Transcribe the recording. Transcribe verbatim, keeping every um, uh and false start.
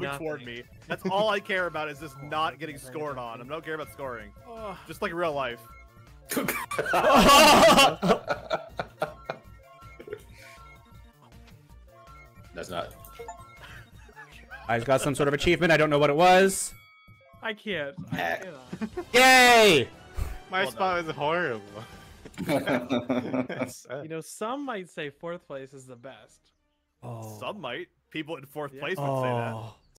moving Nothing. toward me. That's all I care about is just not getting scored on. I don't care about scoring. Just like real life. That's not. I just got some sort of achievement. I don't know what it was. I can't. I Heck. cannot. Yay! My Well spot was horrible. You know, some might say fourth place is the best. Oh. Some might. People in fourth Yeah. place would say that. Oh.